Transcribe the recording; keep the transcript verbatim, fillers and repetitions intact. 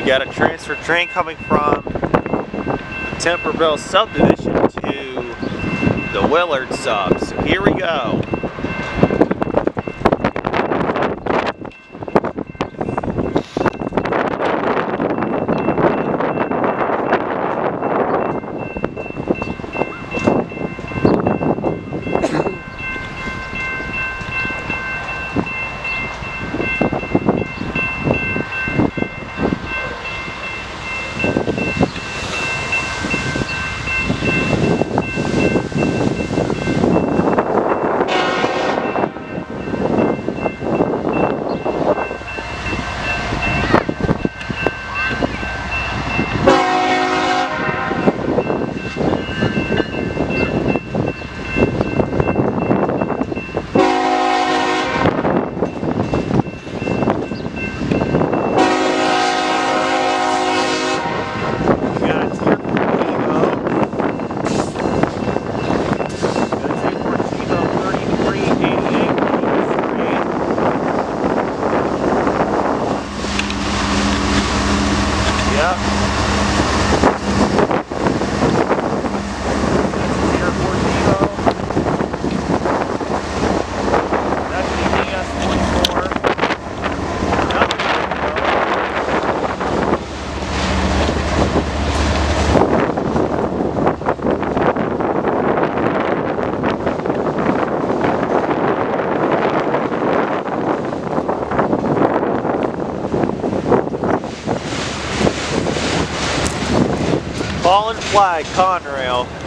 We got a transfer train coming from the Temperville subdivision to the Willard sub. So here we go. Fallen flag, Conrail.